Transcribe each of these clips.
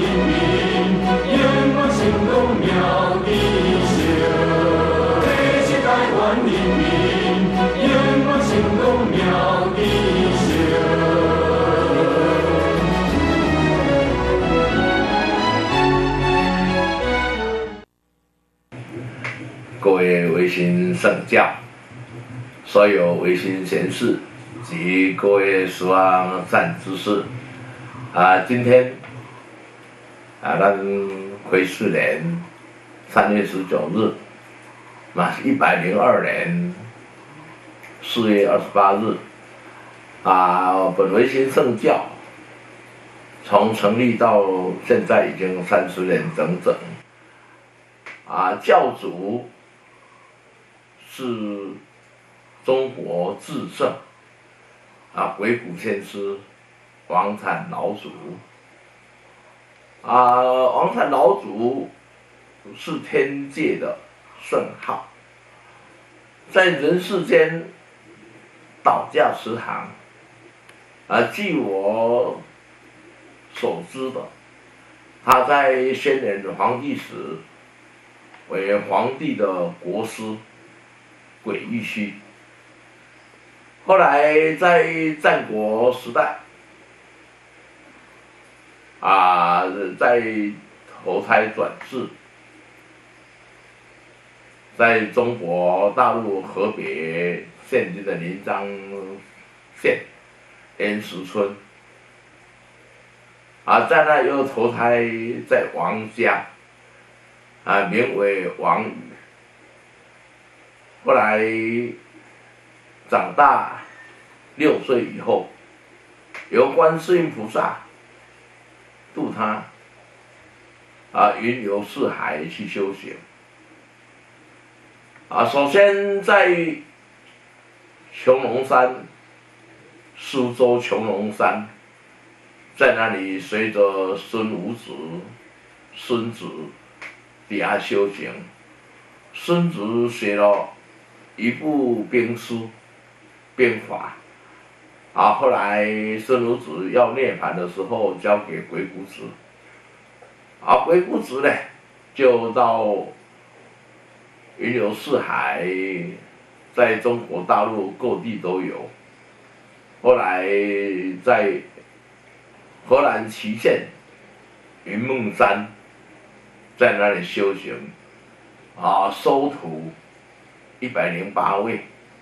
人民，永远心中苗地烧。这是台湾人民，永远心中苗地烧。 各位维新圣教，所有维新贤士及各位希望善知识，今天咱癸巳年3月19日，那是102年4月28日，本维新圣教从成立到现在已经30年整整，教主是中国至圣鬼谷先师王禅老祖，王禅老祖是天界的圣号，在人世间道家师行，据我所知的，他在宣统皇帝时为皇帝的国师鬼玉虚，后来在战国时代，在投胎转世，在中国大陆河北现今的临漳县莲石村，在那又投胎在王家，名为王宇。后来长大6岁以后，由观世音菩萨度他，云游四海去修行。首先在穹窿山，苏州穹窿山，在那里随着孙武子、孙子底下修行。孙子写了一部兵书、兵法，后来孙武子要涅槃的时候，交给鬼谷子，鬼谷子呢就到云游四海，在中国大陆各地都有。后来在河南淇县云梦山，在那里修行，收徒108位，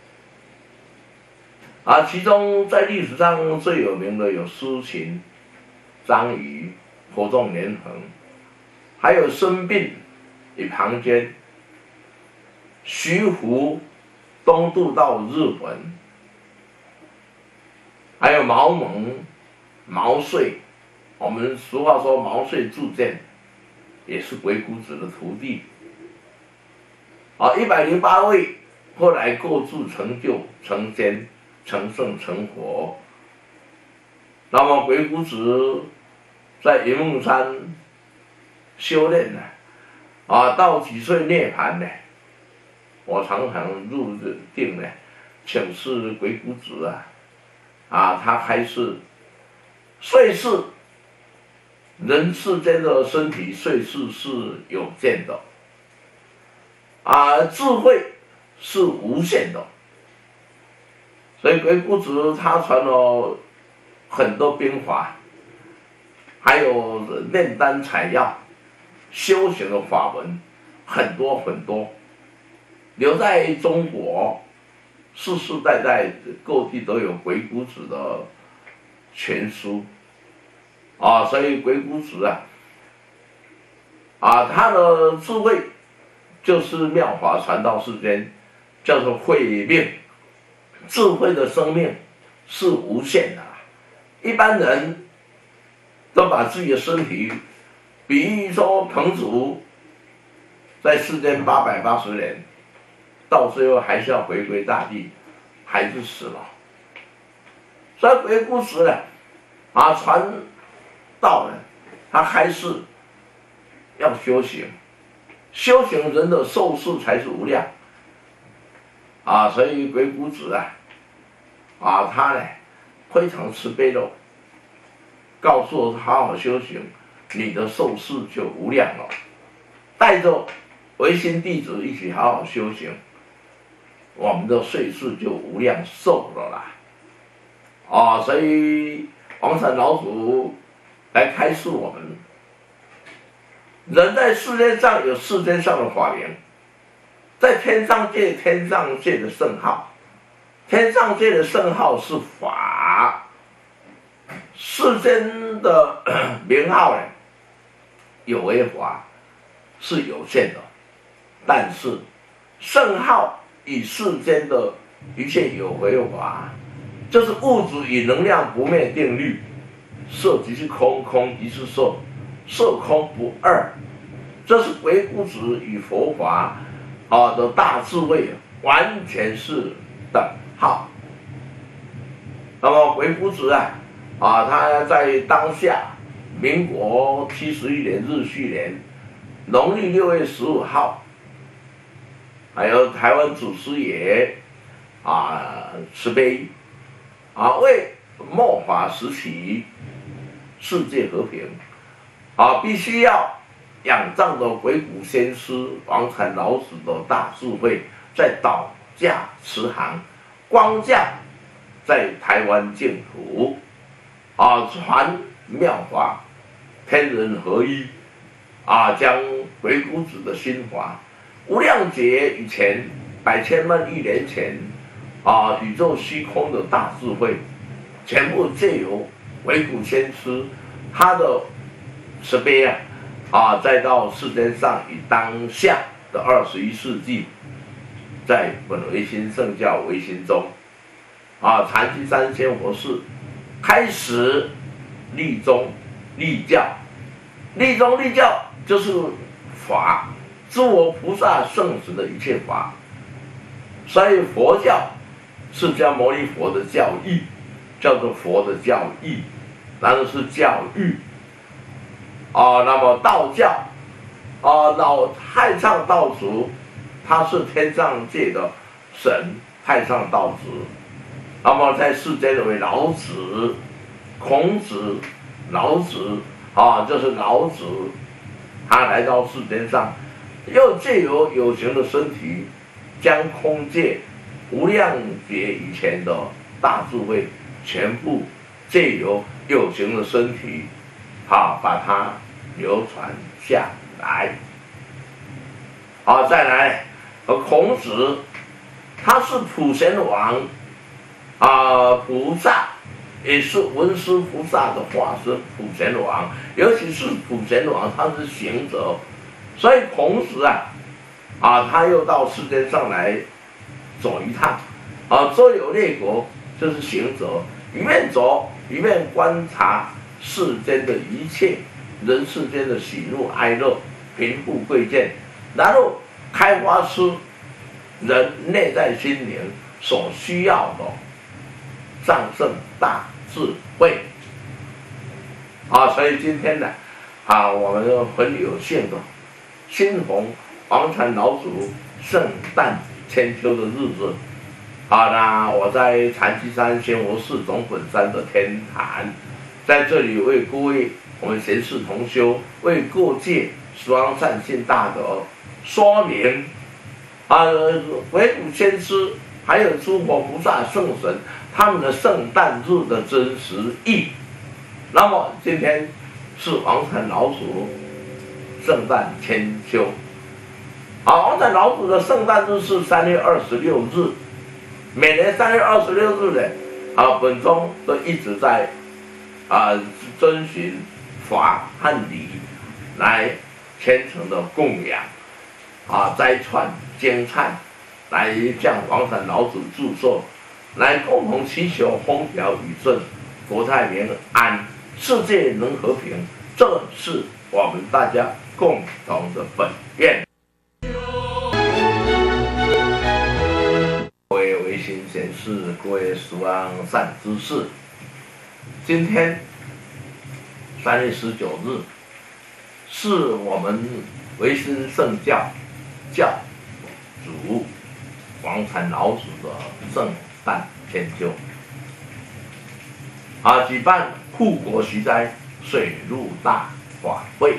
其中在历史上最有名的有苏秦、张仪、合纵连横，还有孙膑与庞涓，徐福东渡到日本，还有毛蒙、毛遂，我们俗话说毛遂自荐，也是鬼谷子的徒弟。108位后来各自成就、成仙、成圣、成佛。那么鬼谷子在云梦山修炼呢，到几岁涅槃呢？我常常入定呢，请示鬼谷子他开示岁世，人世间的身体岁世是有限的，智慧是无限的，所以鬼谷子他传了很多兵法，还有炼丹采药、修行的法门，很多很多，留在中国，世世代代各地都有鬼谷子的全书，所以鬼谷子他的智慧就是妙法传到世间，叫做慧命。智慧的生命是无限的，一般人都把自己的身体比喻说彭祖在世间880年，到最后还是要回归大地，还是死了。所以鬼谷子呢，传道呢，他开始要修行，修行人的寿数才是无量。所以鬼谷子他呢非常慈悲的告诉我好好修行， 你的寿事就无量了。带着唯心弟子一起好好修行，我们的岁数就无量寿了啦。所以王禅老祖来开示我们，人在世界上有世间上的法缘，在天上界的圣号，天上界的圣号是法，世间的名号呢，有为法是有限的，但是圣号与世间的一切有为法，就是物质与能量不灭定律，色即是空，空即是色，色空不二，这是鬼谷子与佛法的大智慧完全是等号。那么鬼谷子他在当下民国71年日序年农历6月15号，还有台湾祖师爷慈悲为末法时期世界和平必须要仰仗着鬼谷先师王禅老子的大智慧，在道驾慈航光降在台湾净土传妙法，天人合一将鬼谷子的心法无量劫以前百千万亿年前宇宙虚空的大智慧，全部借由鬼谷先师他的慈悲再到世间上以当下的21世纪，在本唯心圣教唯心中禅机三千佛寺开始立宗立教，立宗立教就是法，诸佛菩萨圣神的一切法。所以佛教释迦牟尼佛的教义叫做佛的教义，那是教育那么道教太上道祖，他是天上界的神太上道祖，那么在世间为老子、孔子、老子就是老子，他来到世间上，又借由有形的身体，将空界无量劫以前的大智慧，全部借由有形的身体把它流传下来。再来孔子，他是普贤王菩萨，也是文殊菩萨的化身。普贤王，尤其是普贤王，他是行者，所以孔子他又到世间上来走一趟周游列国，就是行者，一面走一面观察世间的一切，人世间的喜怒哀乐、贫富贵贱，然后开发出人内在心灵所需要的上圣大智慧所以今天呢我们很有幸的亲逢王禅老祖圣诞千秋的日子那我在禅机山仙佛寺总本山的天坛，在这里为各位我们贤士同修，为各界十方善信大德说明鬼谷先师还有诸佛菩萨圣神他们的圣诞日的真实意。那么今天是王禅老祖圣诞千秋王禅老祖的圣诞日是3月26日，每年3月26日呢本宗都一直在遵循法和礼来虔诚的供养斋串经忏，来向王禅老祖祝寿，来共同祈求风调雨顺、国泰民安、世界能和平，这是我们大家共同的本愿。各位唯心贤士，各位十方善知识，今天3月19日是我们唯心圣教教主王禅老祖的圣诞千秋举办护国息灾、水陆大法会，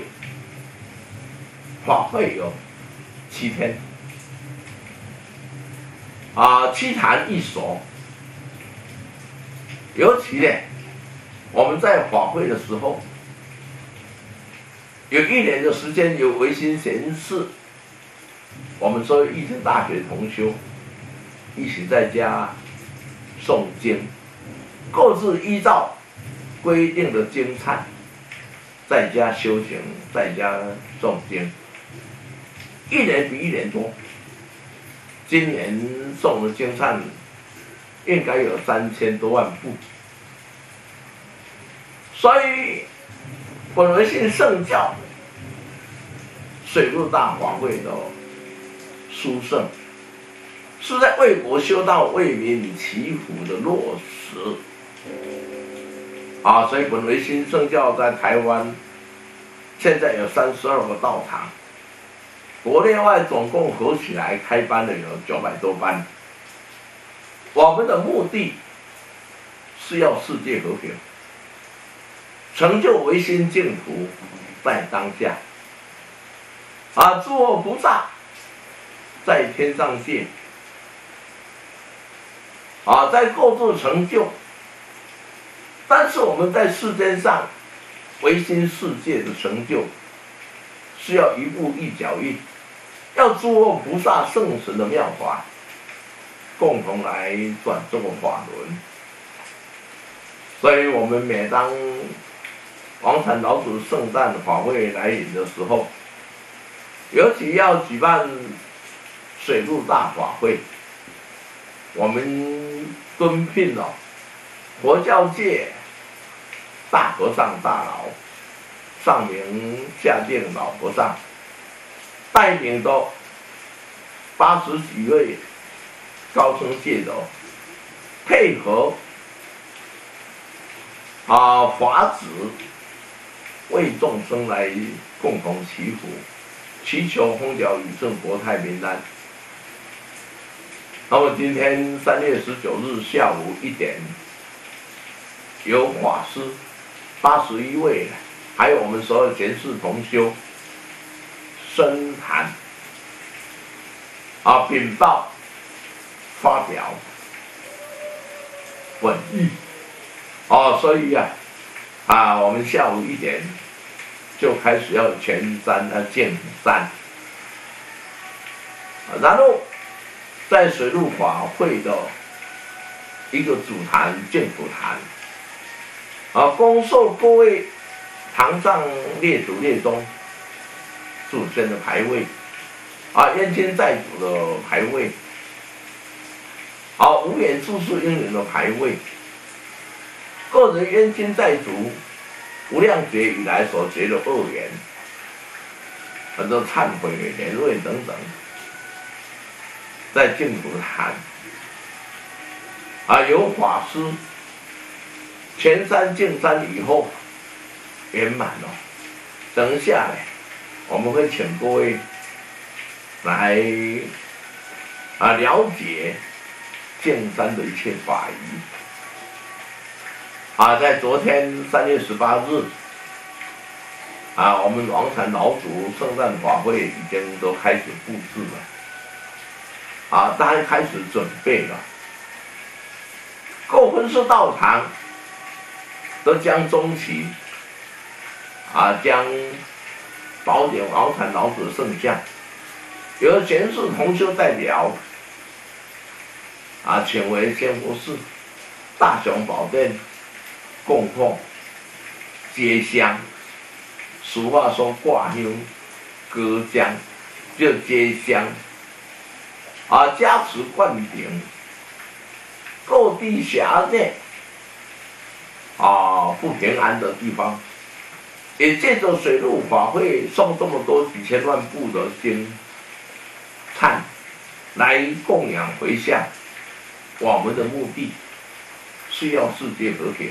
法会有7天，7坛1所。尤其呢，我们在法会的时候，有1年的时间由维新贤士，我们所有义成大学同修一起在家诵经，各自依照规定的经忏，在家修行，在家诵经，1年比1年多。今年诵的经忏应该有3000多万部，所以本维新圣教水陆大法会的殊胜，是在为国修道、为民祈福的落实。所以本维新圣教在台湾现在有32个道场，国内外总共合起来开班的有900多班。我们的目的是要世界和平，成就维新净土在当下。诸佛菩萨在天上界，在各自成就。但是我们在世间上维新世界的成就，是要一步一脚印，要诸佛菩萨圣神的妙法，共同来转这个法轮。所以我们每当王禅老祖圣诞法会来临的时候，尤其要举办水陆大法会，我们敦聘了佛教界大和尚大佬，上明下净老和尚，带领的80几位高僧戒斗，配合法子，为众生来共同祈福，祈求风调雨顺、国泰民安。那么今天3月19日下午1点，有法师81位，还有我们所有贤士同修深谈禀报发表本意所以我们下午1点就开始要全山净土山，然后在水陆法会的一个主坛净土坛，恭受各位堂上列祖列宗祖先的牌位，冤亲债主的牌位，无缘诸事因缘的牌位，个人冤亲债主无量劫以来所结的恶缘，很多忏悔联络等等，在净土坛有法师全山净山以后圆满了。等一下我们会请各位来了解净山的一切法仪。在昨天3月18日我们王禅老祖圣诞法会已经都开始布置了，大家开始准备了，各分寺道场都将中旗将宝典王禅老祖圣像由贤士同修代表请为仙佛寺大雄宝殿供奉接香，俗话说挂香割香，就接香加持灌顶各地辖内不平安的地方，也借着水陆法会送这么多几千万部的经忏来供养回向。我们的目的是要世界和平。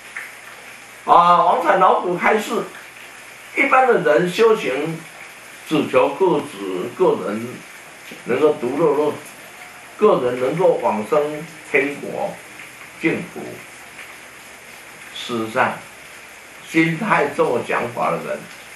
王禅老祖开示，一般的人修行只求个人能够独乐乐，个人能够往生天国净土。事实上，心态这么讲法的人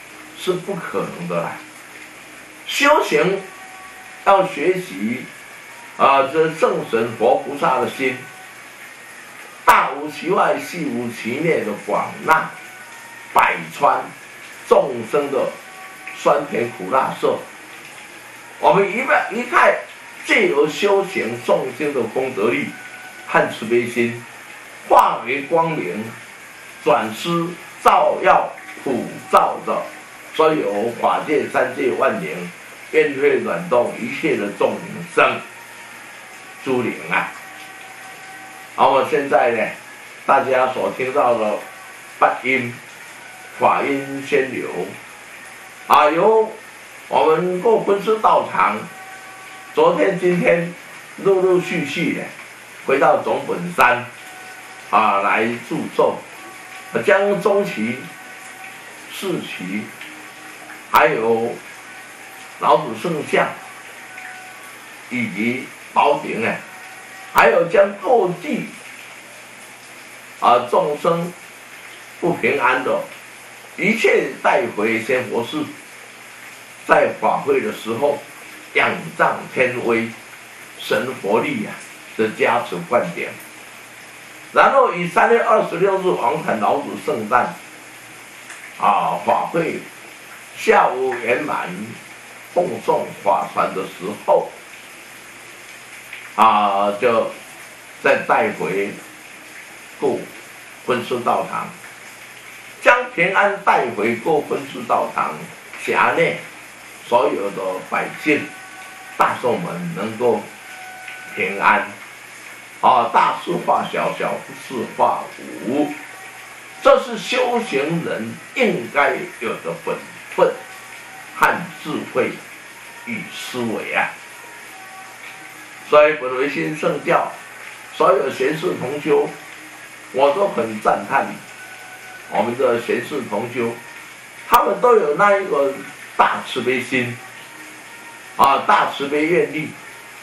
是不可能的啦。修行要学习这圣神佛菩萨的心，大无其外，细无其内的广纳百川众生的酸甜苦辣涩。我们一概借由修行诵经的功德力和慈悲心，化为光明，转施照耀普照着所有法界三界万灵，愿会转动一切的众生诸灵啊！我现在呢，大家所听到的八音、法音先流由我们各分支道场，昨天、今天陆续的回到总本山来祝寿，将中旗、四旗，还有老祖圣像，以及宝顶还有将过继众生不平安的一切带回仙佛寺，在法会的时候仰仗天威神佛力的加持灌顶，然后以3月26日王坛老祖圣诞法会下午圆满奉送法船的时候就再带回各分支道场，将平安带回各分支道场辖内所有的百姓大众们能够平安大事化小，小事化无，这是修行人应该有的本分和智慧与思维所以本维新圣教所有贤士同修，我都很赞叹我们的贤士同修，他们都有那一个大慈悲心大慈悲愿力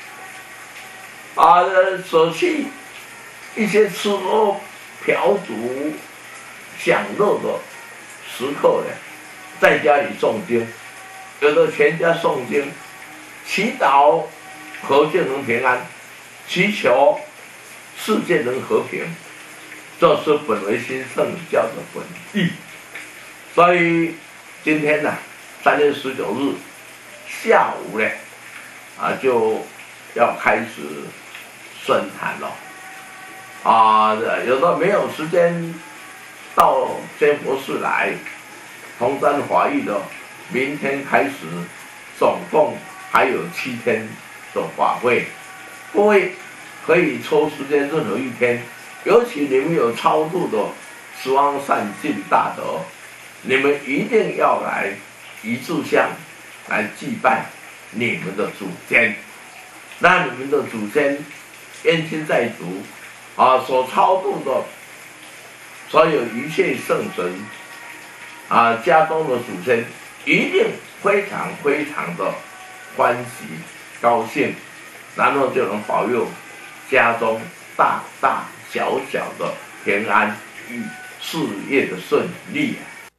舍弃一些吃喝嫖赌享乐的时刻在家里诵经，有的全家诵经祈祷和界能平安，祈求世界能和平，这是本维新圣教的本意。所以今天3月19日下午就要开始宣坛了有的没有时间到仙佛寺来同沾华裔的，明天开始总共还有7天的法会，各位可以抽时间任何一天，尤其你们有超度的十方善尽大德，你们一定要来一炷香来祭拜你们的祖先，那你们的祖先冤亲债主所超度的所有一切圣神家中的祖先一定非常非常的欢喜高兴，然后就能保佑家中大大小小的平安与事业的顺利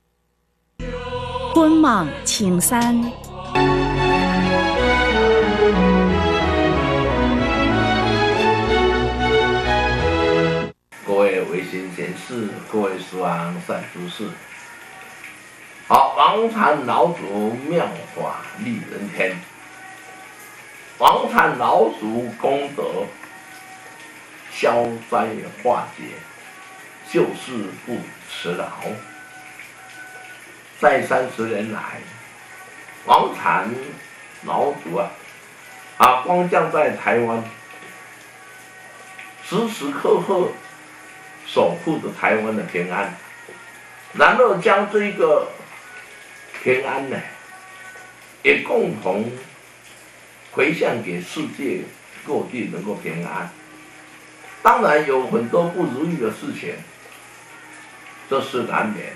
君望青山。 各位维新贤士，各位十方善知识，好，王禅老祖妙法利人天，王禅老祖功德消灾化解，救世不辞劳。在30年来，王禅老祖光降在台湾，时时刻刻守护着台湾的平安，然后将这个平安也共同回向给世界各地能够平安。当然有很多不如意的事情，这是难免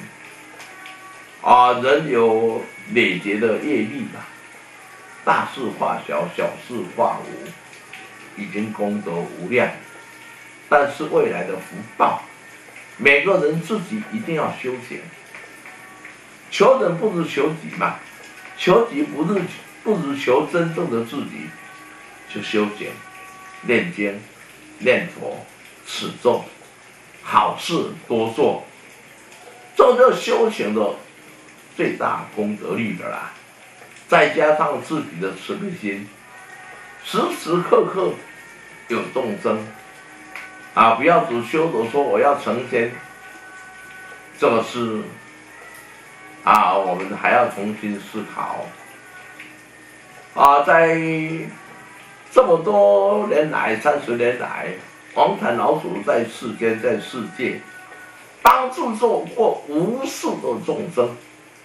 人有累劫的业力大事化小，小事化无，已经功德无量。但是未来的福报，每个人自己一定要修行。 求人不如求己嘛，求己不如求真正的自己，就修行、念经、念佛、持咒，好事多做，这就是修行的最大功德力的啦。再加上自己的慈悲心，时时刻刻有众生啊，不要只修着说我要成仙，这个是啊，我们还要重新思考啊，在这么多年来，30年来，王禅老祖在世间，在世界帮助过无数的众生，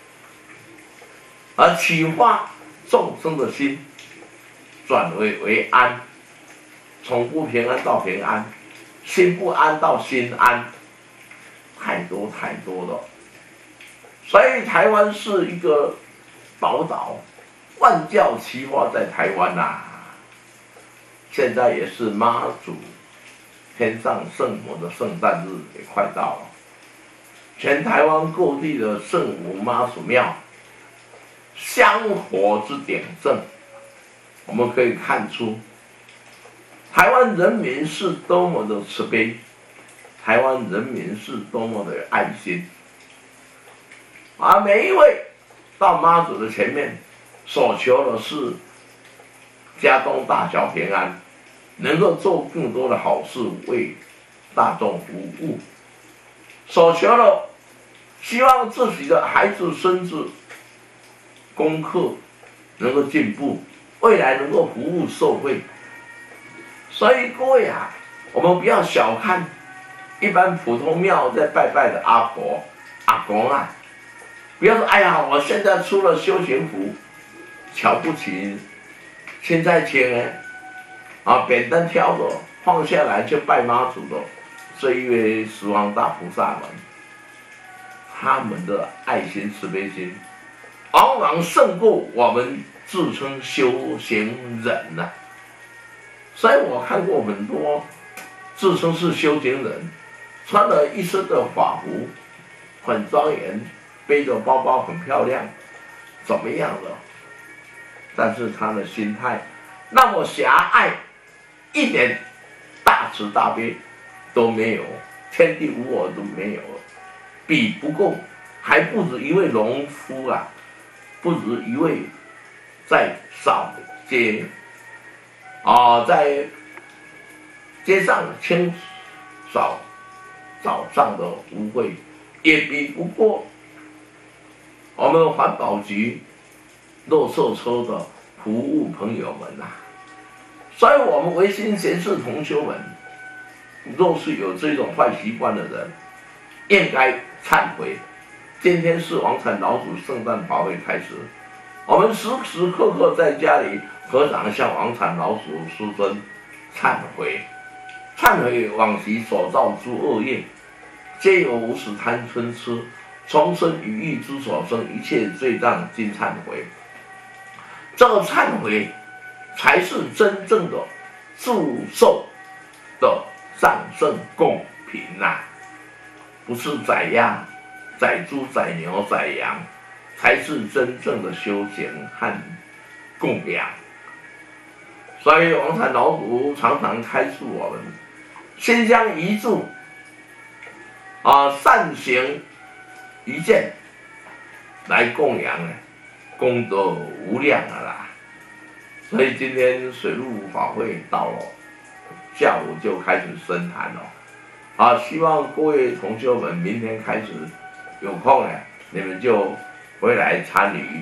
而启发众生的心，转为安，从不平安到平安，心不安到心安，太多太多了。所以台湾是一个宝岛，万教齐发在台湾呐。现在也是妈祖天上圣母的圣诞日也快到了，全台湾各地的圣母妈祖庙香火之鼎盛，我们可以看出台湾人民是多么的慈悲，台湾人民是多么的有爱心，而每一位到妈祖的前面所求的是家中大小平安，能够做更多的好事，为大众服务，所求的希望自己的孩子孙子功课能够进步，未来能够服务社会。所以各位啊，我们不要小看一般普通庙在拜拜的阿婆阿公啊，不要说哎呀，我现在出了修行服，瞧不起现在钱啊，扁担挑着放下来就拜妈祖的这一位十方大菩萨们，他们的爱心慈悲心，往往胜过我们自称修行人呐。所以我看过很多自称是修行人，穿了一身的法服，很庄严，背着包包很漂亮，怎么样的？但是他的心态那么狭隘，一点大慈大悲都没有，天地无我都没有，比不够，还不止一位农夫啊，不止一位在扫街啊，在街上清扫早上的污秽，也比不过我们环保局垃圾车的服务朋友们呐。所以我们唯心贤士同修们，若是有这种坏习惯的人，应该忏悔。今天是王禅老祖圣诞法会开始，我们时时刻刻在家里合掌向王禅老祖师尊忏悔，忏悔往昔所造诸恶业，皆由无始贪嗔痴，从生于欲之所生，一切罪障尽忏悔。这个忏悔才是真正的祝寿的上圣供品呐，不是宰鸭、宰猪、宰牛、宰羊，才是真正的修行和供养。所以王禅老祖常常开示我们，心香一炷啊，善行一件来供养呢，功德无量的啦。所以今天水陆法会到了，下午就开始升坛了。啊，希望各位同修们明天开始有空呢，你们就回来参与，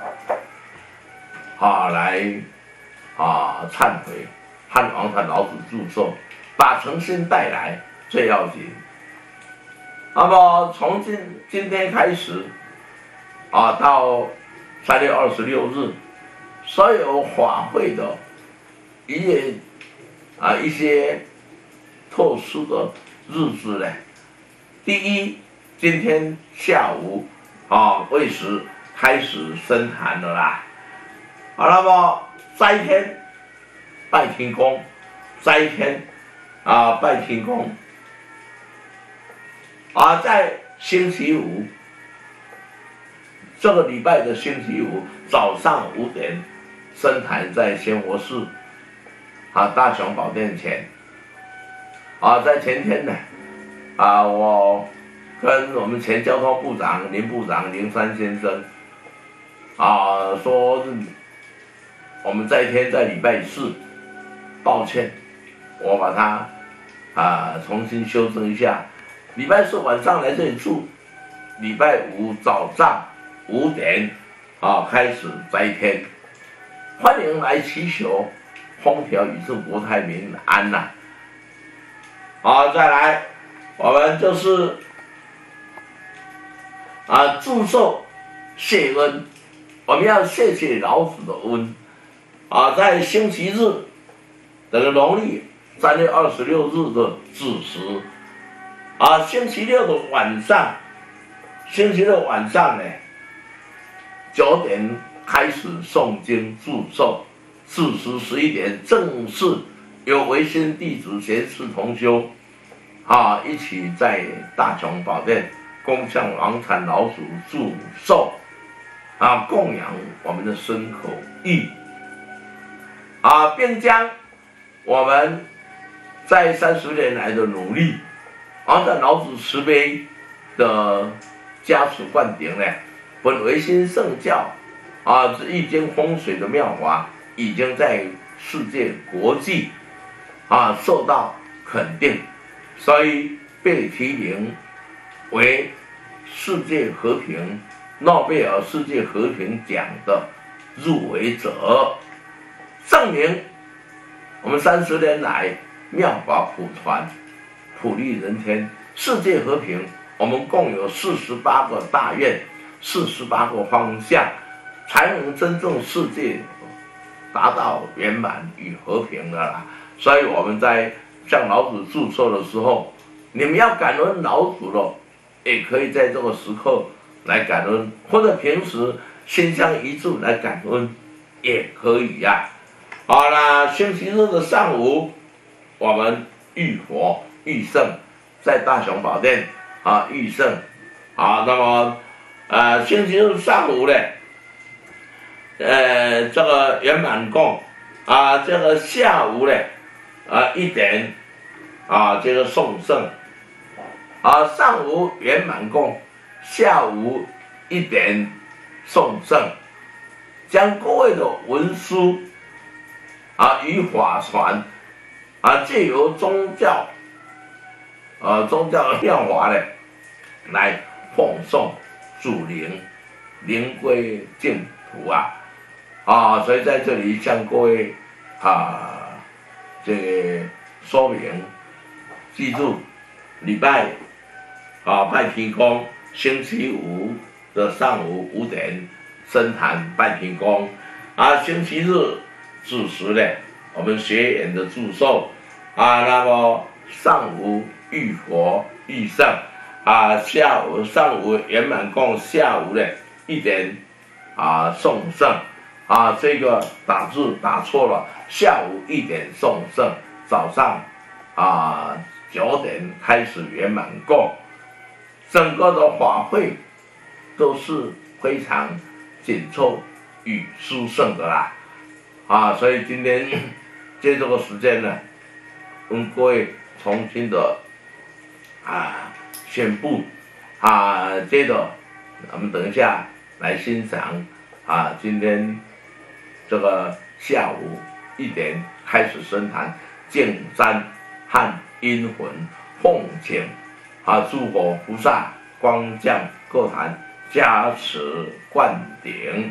来忏悔，和王禅老祖祝寿，把诚心带来最要紧。那么从今天开始到3月26日。所有法会的一些特殊的日子呢，第一，今天下午未时开始升坛了啦。那么斋天拜天公，斋天拜天公在星期五这个礼拜的星期五早上5点，升坛在仙佛寺大雄宝殿前。在前天呢，我跟我们前交通部长林部长林山先生说，我们这一天在礼拜四，抱歉，我把它重新修正一下，礼拜四晚上来这里住，礼拜五早上5点开始斋天，欢迎来祈求风调雨顺国泰民安呐。再来，我们就是祝寿谢恩，我们要谢谢老子的恩在星期日，等于农历3月26日的子时星期六晚上呢9点开始诵经祝寿，4时11点正式由维新弟子贤士同修一起在大雄宝殿供向王禅老祖祝寿供养我们的身口意并将我们在30年来的努力按照老子慈悲的加持灌顶呢，本维新圣教这易经风水的妙法已经在世界国际受到肯定，所以被提名为世界和平诺贝尔世界和平奖的入围者，证明我们30年来妙法普传，普利人天，世界和平。我们共有48个大愿，48个方向，才能真正世界达到圆满与和平的啦。所以我们在向老子祝寿的时候，你们要感恩老子了，也可以在这个时刻来感恩，或者平时心香一炷来感恩也可以呀。好啦，星期日的上午，我们遇佛遇圣，在大雄宝殿遇圣那么星期日上午呢，这个圆满供这个下午呢1点这个送圣上午圆满供，下午1点送圣，将各位的文书与法传借由宗教的妙法呢来奉送主灵归净土所以在这里向各位这个说明，记住礼拜拜天公，星期五的上午5点升坛拜天公星期日子时呢，我们学员的祝寿那么上午遇佛遇圣上午圆满供，下午呢1点送圣这个打字打错了，下午1点送圣，早上9点开始圆满供，整个的法会都是非常紧凑与殊胜的啦所以今天借这个时间呢，跟各位重新的宣布接着我们等一下来欣赏今天这个下午1点开始升坛净山和阴魂，奉请诸佛菩萨光降各坛加持灌顶。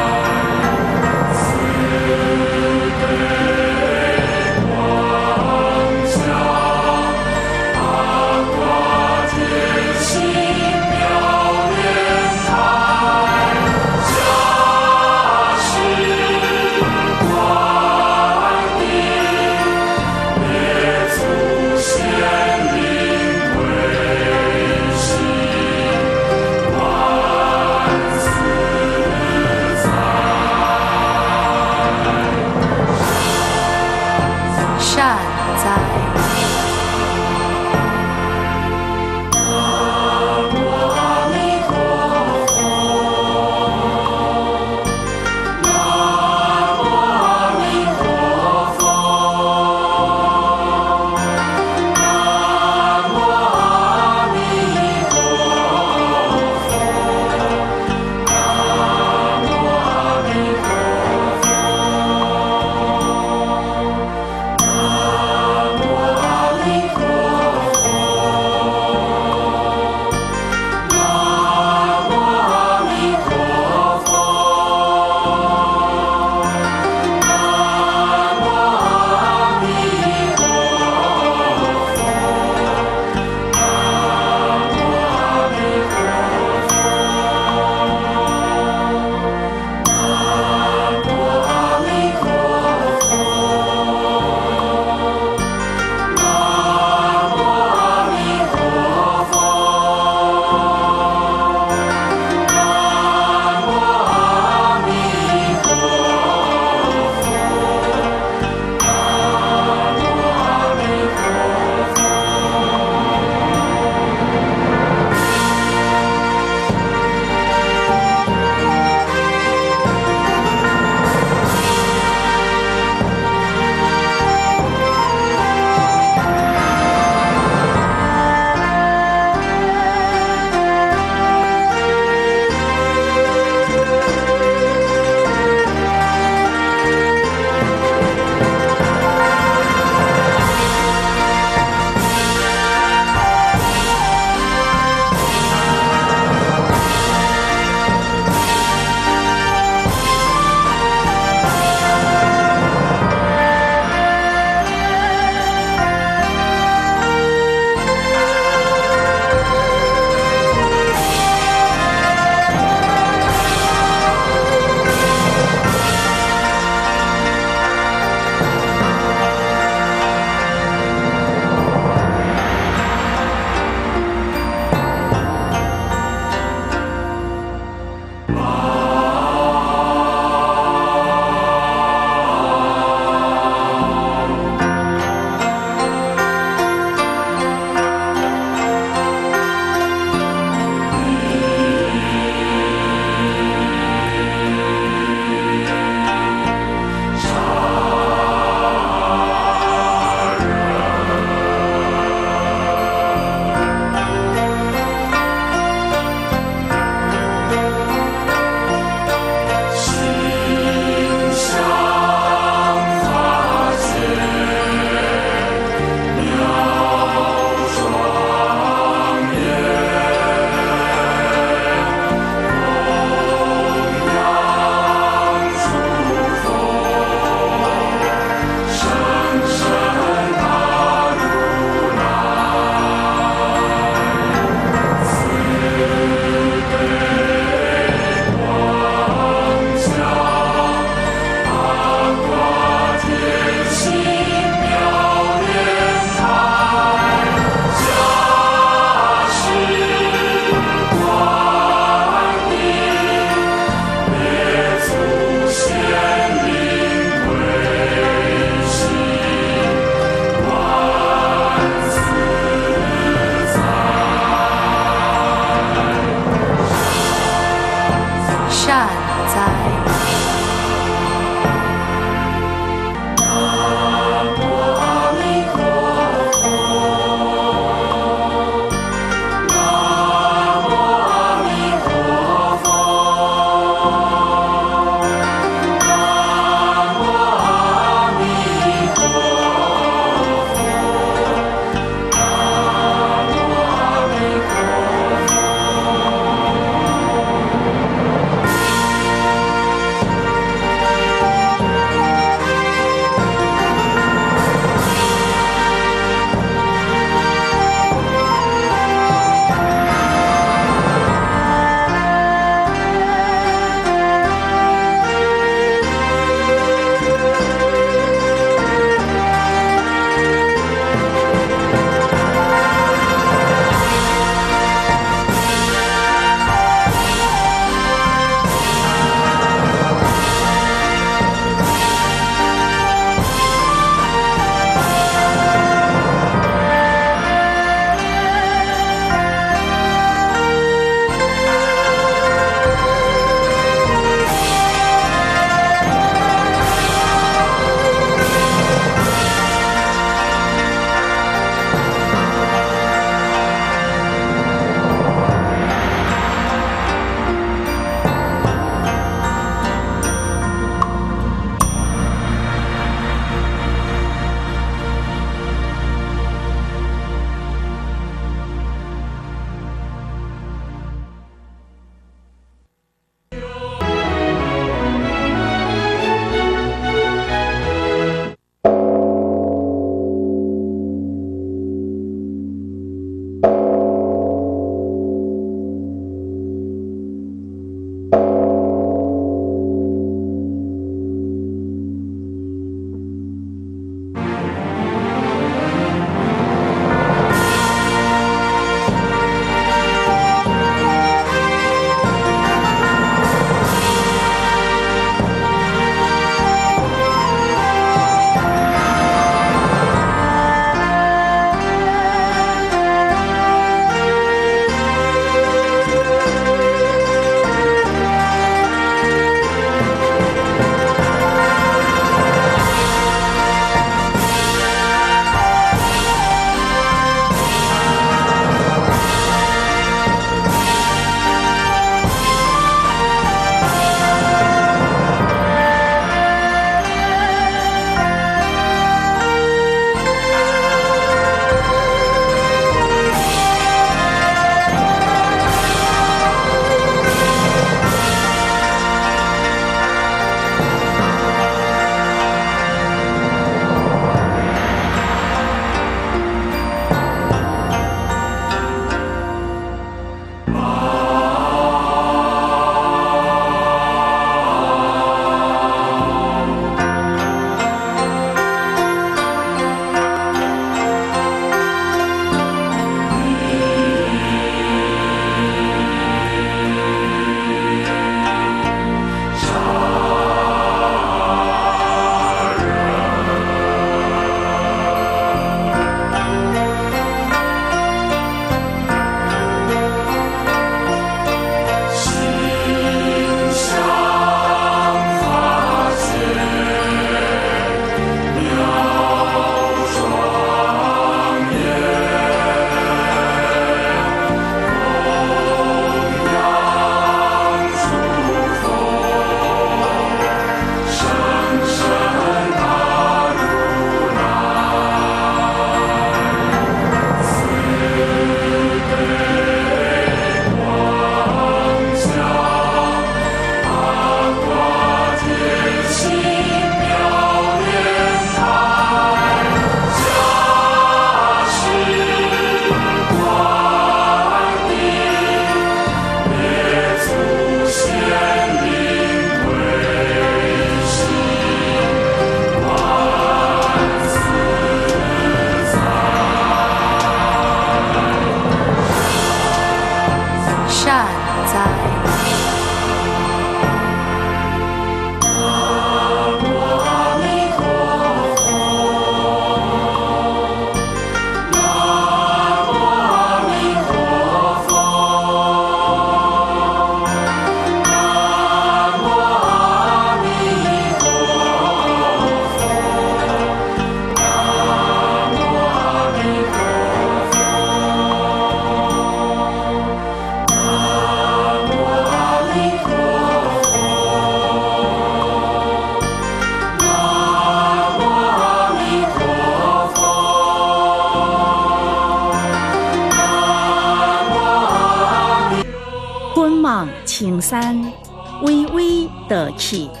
青山，巍巍得起。